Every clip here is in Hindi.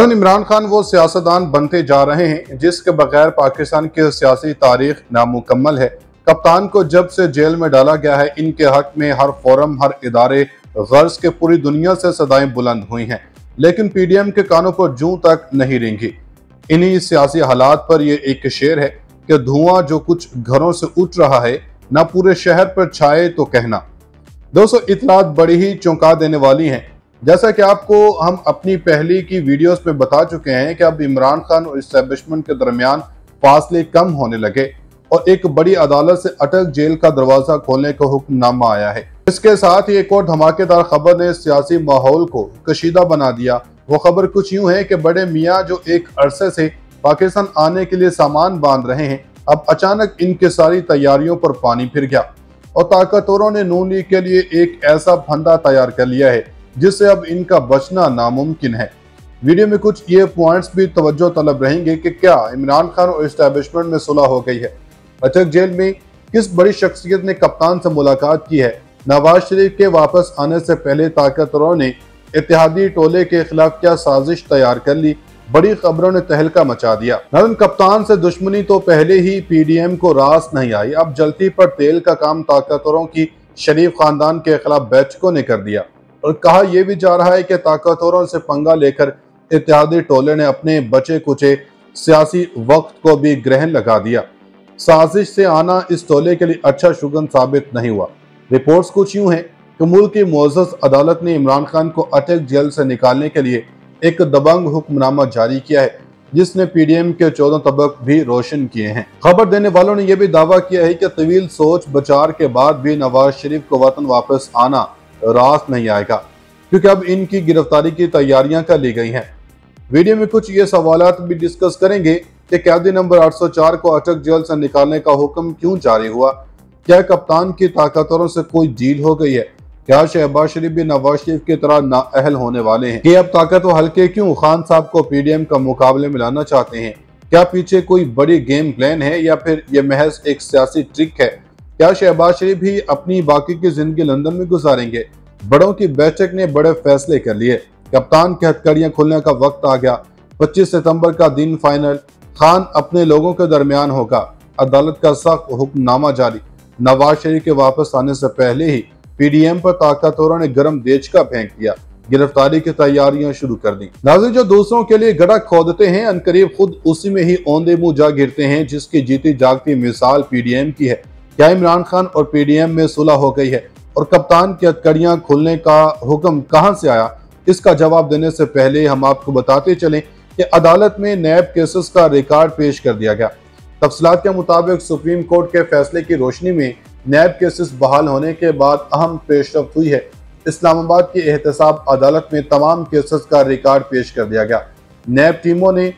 नाज़रीन, इमरान खान वो सियासतदान बनते जा रहे हैं जिसके बगैर पाकिस्तान की सियासी तारीख नामुकम्मल है। कप्तान को जब से जेल में डाला गया है, इनके हक में हर फोरम, हर इदारे गर्ज के पूरी दुनिया से सदाएं बुलंद हुई हैं, लेकिन पीडीएम के कानों पर जूं तक नहीं रेंगी। इन्हीं सियासी हालात पर यह एक शेर है कि धुआं जो कुछ घरों से उठ रहा है, ना पूरे शहर पर छाए तो कहना। दोस्तों, इतलात बड़ी ही चौंका देने वाली हैं। जैसा कि आपको हम अपनी पहली की वीडियोस में बता चुके हैं कि अब इमरान खान और इस्टेब्लिशमेंट के दरमियान फासले कम होने लगे और एक बड़ी अदालत से अटक जेल का दरवाजा खोलने का हुक्मनामा आया है। इसके साथ ही एक और धमाकेदार खबर ने सियासी माहौल को कशीदा बना दिया। वो खबर कुछ यूं है कि बड़े मियाँ जो एक अरसे से पाकिस्तान आने के लिए सामान बांध रहे हैं, अब अचानक इनकी सारी तैयारियों पर पानी फिर गया और ताकतवरों ने नून लीग के लिए एक ऐसा फंदा तैयार कर लिया है जिससे अब इनका बचना नामुमकिन है। वीडियो में कुछ ये पॉइंट्स भी तवज्जो तलब रहेंगे कि क्या इमरान खान और इस्टेब्लिशमेंट में सुलह हो गई है, अटक जेल में किस बड़ी शख्सियत ने कप्तान से मुलाकात की है, नवाज शरीफ के वापस आने से पहले ताकतवरों ने इत्तेहादी टोले के खिलाफ क्या साजिश तैयार कर ली, बड़ी खबरों ने तहलका मचा दिया। नाज़रीन, कप्तान से दुश्मनी तो पहले ही पीडीएम को रास नहीं आई, अब जलती पर तेल का काम ताकतवरों की शरीफ खानदान के खिलाफ बैठकों ने कर दिया और कहा यह भी जा रहा है कि ताकतवरों से पंगा लेकर इत्तेहादी टोले ने अपने बचे कुचे सियासी वक्त को भी ग्रहण लगा दिया। साजिश से आना इस टोले के लिए अच्छा शुगन साबित नहीं हुआ। रिपोर्ट्स कुछ यूं हैं कि मुल्क की मुअज़्ज़ज़ अदालत ने इमरान खान को अटक जेल से निकालने के लिए एक दबंग हुक्मनामा जारी किया है, जिसने पीडीएम के 14 तबक भी रोशन किए हैं। खबर देने वालों ने यह भी दावा किया है कि तवील सोच बचार के बाद भी नवाज शरीफ को वतन वापस आना रास नहीं आएगा, क्योंकि अब इनकी गिरफ्तारी की तैयारियां कर ली गई हैं। वीडियो में कुछ ये सवालात भी डिस्कस करेंगे कि कैदी नंबर 804 को अटक जेल से निकालने का हुक्म क्यों जारी हुआ, क्या कप्तान की ताकतवरों से कोई डील हो गई है, क्या शहबाज शरीफ भी नवाज शरीफ की तरह नाअहल होने वाले हैं कि अब ताकतवर हल्के क्यों खान साहब को पीडीएम का मुकाबले में लाना चाहते हैं, क्या पीछे कोई बड़ी गेम प्लान है या फिर यह महज एक सियासी ट्रिक है, क्या शहबाज शरीफ भी अपनी बाकी की जिंदगी लंदन में गुजारेंगे। बड़ों की बैठक ने बड़े फैसले कर लिए, कप्तान की हथकड़ियां खुलने का वक्त आ गया। 25 सितंबर का दिन फाइनल, खान अपने लोगों के दरमियान होगा। अदालत का सख्त हुक्मनामा जारी, नवाज शरीफ के वापस आने से पहले ही पीडीएम पर ताकतवरों ने गर्म देचका फेंक दिया, गिरफ्तारी की तैयारियां शुरू कर दी। नाज़रीन, जो दूसरों के लिए गड्ढा खोदते हैं अनकरीब खुद उसी में ही औंधे मुंह जा गिरते हैं, जिसकी जीती जागती मिसाल पीडीएम की है। क्या इमरान खान और पीडीएम में सुलह हो गई है और कप्तान की हथकड़ियां खुलने का हुक्म कहां से आया? इसका जवाब देने से पहले हम आपको बताते चलें कि अदालत में नैब केसेस का रिकॉर्ड पेश कर दिया गया। तफसीलात के मुताबिक सुप्रीम कोर्ट के फैसले की रोशनी में नैब केसेस बहाल होने के बाद अहम पेशरफ्त हुई है। इस्लामाबाद की एहतसाब अदालत में तमाम केसेस का रिकॉर्ड पेश कर दिया गया। नैब टीमों ने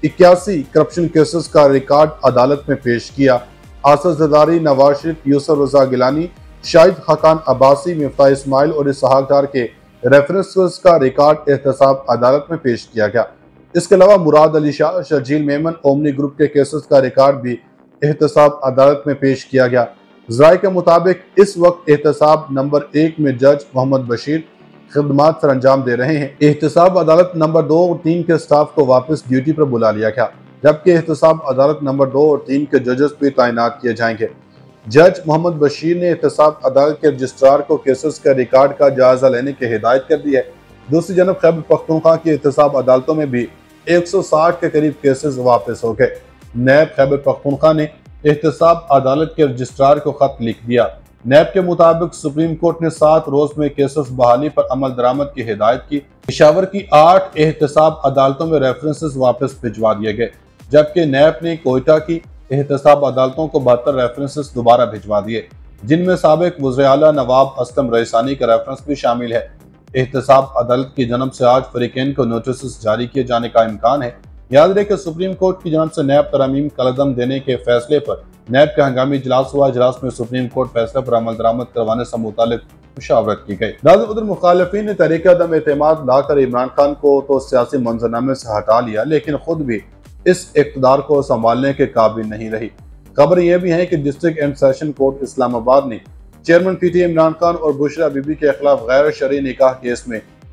81 करप्शन केसेस का रिकॉर्ड अदालत में पेश किया। आसद जरदारी, नवाज शरीफ, यूसुफ रजा गिलानी, शाहिद खाकान अब्बासी, मिफ्ताह इस्माइल और इसहाक डार के रेफरेंसेस का रिकॉर्ड एहतसाब अदालत में पेश किया गया। इसके अलावा मुराद अली शाह, शर्जील मेमन, ओमनी ग्रुप के केसेस का रिकॉर्ड भी एहतसाब अदालत में पेश किया गया। ज़राए के मुताबिक इस वक्त एहतसाब नंबर 1 में जज मोहम्मद बशीर खिदमात सर अंजाम दे रहे हैं। एहतसाब अदालत नंबर 2 और 3 के स्टाफ को वापस ड्यूटी पर बुला लिया गया, जबकि एहतसाब अदालत नंबर 2 और 3 के जजेस भी तैनात किए जाएंगे। जज मोहम्मद बशीर ने एहतसाब अदालत के रजिस्ट्रार को केसेस के रिकॉर्ड का जायजा लेने की हिदायत कर दी है। दूसरी जानब खैबर पख्तूनख्वा की एहतसाब अदालतों में भी 160 के करीब केसेस वापस हो गए। नैब खैबर पख्तूनख्वा ने एहतसाब अदालत के रजिस्ट्रार को खत लिख दिया। नैब के मुताबिक सुप्रीम कोर्ट ने 7 रोज में केसेस बहाली पर अमल दरामद की हिदायत की। पेशावर की 8 एहतसाब अदालतों में रेफरेंसेस वापस भिजवा दिए गए, जबकि नैब ने कोयटा की एहतसाब अदालतों को 72 रेफरेंसेस दोबारा भिजवा दिए, जिनमें साबिक वज़ीर आला नवाब असलम रईसानी का रेफरेंस भी शामिल है। एहतसाब अदालत की जनब से आज फरीकैन को नोटिस जारी किए जाने का इम्कान है। याद रहे कि सुप्रीम कोर्ट की जनब से नैब तरमीम कलदम देने के फैसले पर नैब का हंगामी इजलास हुआ। इजलास में सुप्रीम कोर्ट फैसले पर अमल दरामद करवाने से मुतालिक मुशावरत की गई। नाज़रीन, उधर मुखालिफिन ने तहरीक अदम एतमाद लाकर इमरान खान को तो सियासी मंजरनामे से हटा लिया, लेकिन खुद भी इस इक़्तिदार को संभालने के काबिल नहीं रही। खबर यह भी है कि district and session court Islamabad ने चेयरमैन पीटीआई इमरान खान और बुशरा बीबी के खिलाफ गैर शरई निकाह केस में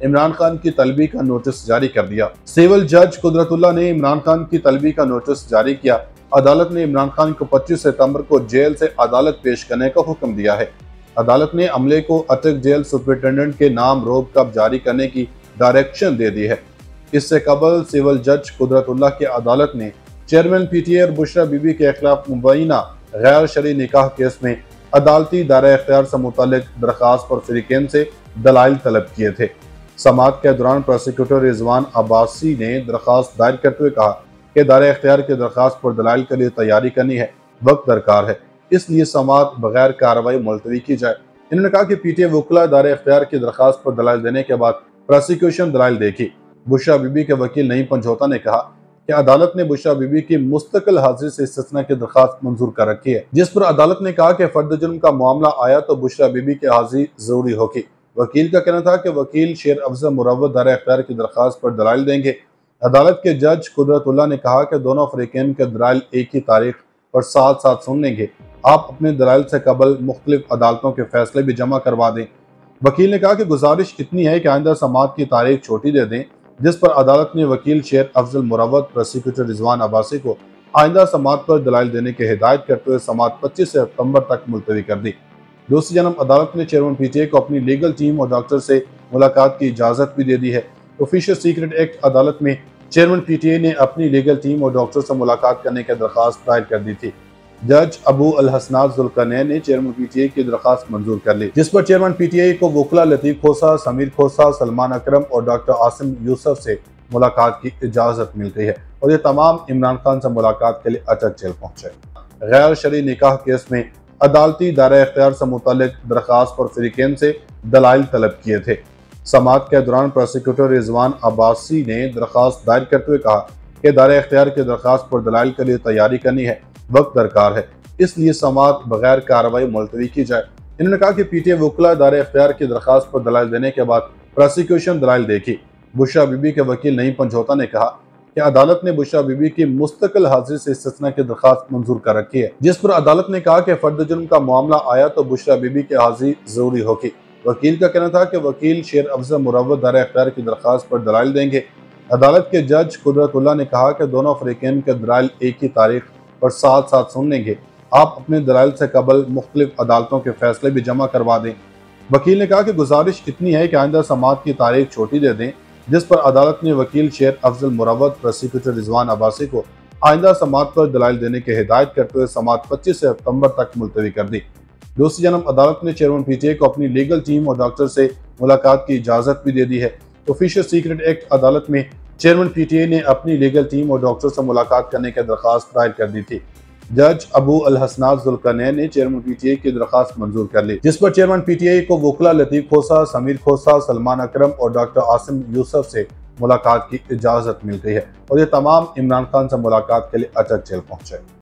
इमरान खान की तलबी का नोटिस जारी कर दिया। सिविल जज कुदरतुल्लाह ने इमरान खान की तलबी का नोटिस जारी किया। अदालत ने इमरान खान को 25 सितंबर को जेल से अदालत पेश करने का हुक्म दिया है। अदालत ने अमले को अटक जेल सुपरिटेंडेंट के नाम रोक कब जारी करने की डायरेक्शन दे दी है। इससे कबल सिविल जज कुदरतुल्लाह की अदालत ने चेयरमैन पीटीए और बुशरा बीबी के खिलाफ मुबैना गैर शरई निकाह केस में अदालती दायरा इख्तियार से मुतालिक दरखास्त पर फरीकैन से दलाइल तलब किए थे। समाअत के दौरान प्रोसिक्यूटर रिजवान अब्बासी ने दरखास्त दायर करते हुए कहा कि दायरा इख्तियार की दरखास्त पर दलाइल के लिए तैयारी करनी है, वक्त दरकार है, इसलिए समाअत बगैर कार्रवाई मुलतवी की जाए। इन्होंने कहा कि पीटीए वकला दायरा इख्तियार की दरखास्त पर दलाइल देने के बाद प्रोसिक्यूशन दलाइल देखी। बुशरा बीबी के वकील नईम पंजोता ने कहा कि अदालत ने बुशरा बीबी की मुस्तकिल हाजिरी से इस्तिस्ना की दरखास्त मंजूर कर रखी है, जिस पर अदालत ने कहा कि फर्द जुर्म का मामला आया तो बुशरा बीबी की हाजिरी जरूरी होगी। वकील का कहना था कि वकील शेर अफजल मुरव्वत दायरा इख्तियार की दरखास्त पर दलाइल देंगे। अदालत के जज कुदरतुल्लाह ने कहा कि दोनों फरीकैन के दलाइल एक ही तारीख पर साथ साथ सुन लेंगे। आप अपने दलाइल से कबल मुख्तलिफ अदालतों के फैसले भी जमा करवा दें। वकील ने कहा कि गुजारिश इतनी है कि आइंदा समाअत की तारीख छोटी दे दें, जिस पर अदालत ने वकील शेर अफजल मुरव्वत प्रोसिक्यूटर रिजवान अब्बासी को आइंदा समाअत पर दलाइल देने की हिदायत करते हुए समाअत 25 सितंबर तक मुलतवी कर दी। दूसरी जानब अदालत ने चेयरमैन पीटीए को अपनी लीगल टीम और डॉक्टर से मुलाकात की इजाजत भी दे दी है। ऑफिशियल सीक्रेट एक्ट अदालत में चेयरमैन पीटीए ने अपनी लीगल टीम और डॉक्टर से मुलाकात करने की दरखास्त दायर कर दी थी। जज अबू अल हसनात जुल्करनैन ने चेयरमैन पीटीए की दरखास्त मंजूर कर ली, जिस पर चेयरमैन पीटीए को वकला लतीफ खोसा, समीर खोसा, सलमान अकरम और डॉक्टर आसिम यूसुफ से मुलाकात की इजाजत मिल गई है और ये तमाम इमरान खान से मुलाकात के लिए अटक जेल पहुंचे। गैर शरई निकाह केस में अदालती दायरा इख्तियार से मुतालिक दरखास्त पर फरीकैन से दलाइल तलब किए थे। समाअत के दौरान प्रोसिक्यूटर रिजवान अब्बासी ने दरखास्त दायर करते हुए कहा कि दायरा इख्तियार की दरखास्त पर दलाइल के लिए तैयारी करनी है, वक्त दरकार है, इसलिए समाअत बगैर कार्रवाई मुलतवी की जाए। इन्होंने कहा कि पीटीए वकला दायरा इख्तियार की दरखास्त पर दलाइल देने के बाद प्रोसिक्यूशन दलाइल देखी। बुशरा बीबी के वकील नईम पंजोता ने कहा कि अदालत ने बुशरा बीबी की मुस्तकिल हाजिरी से इस्तिस्ना की दरखास्त मंजूर कर रखी है, जिस पर अदालत ने कहा कि फर्द जुर्म का मामला आया तो बुशरा बीबी की हाजिरी जरूरी होगी। वकील का कहना था कि वकील शेर अफजल मुरव्वत दायरा इख्तियार की दरखास्त पर दलाइल देंगे। अदालत के जज कुदरतुल्लाह ने कहा कि दोनों फरीकैन के दलाइल एक ही तारीख पर साथ साथ सुन लेंगे। आप अपने दलाइल से कबल मुख्तलिफ अदालतों के फैसले भी जमा करवा दें। वकील ने कहा कि गुजारिश इतनी है कि आइंदा समाअत की तारीख छोटी दे दें, जिस पर अदालत ने वकील शेर अफजल मुरव्वत प्रोसिक्यूटर रिजवान अब्बासी को आइंदा समाअत पर दलाइल देने की हिदायत करते हुए समाअत 25 सितंबर तक मुलतवी कर दी। दूसरी जानब अदालत ने चेयरमैन पीटीए को अपनी लीगल टीम और डॉक्टर से मुलाकात की इजाजत भी दे दी है। ऑफिशियल सीक्रेट एक्ट अदालत में चेयरमैन पीटीए ने अपनी लीगल टीम और डॉक्टर से मुलाकात करने की दरखास्त दायर कर दी थी। जज अबू अल हसनात जुल्करनैन ने चेयरमैन पीटीए की दरखास्त मंजूर कर ली, जिस पर चेयरमैन पीटीए को वकला लतीफ खोसा, समीर खोसा, सलमान अकरम और डॉक्टर आसिम यूसुफ से मुलाकात की इजाजत मिल गई है और ये तमाम इमरान खान से मुलाकात के लिए अटक जेल पहुंचे।